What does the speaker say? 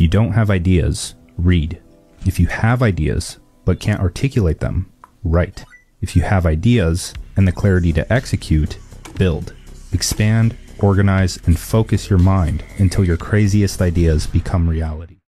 you don't have ideas, read. If you have ideas but can't articulate them, write. If you have ideas and the clarity to execute, build. Expand, organize, and focus your mind until your craziest ideas become reality.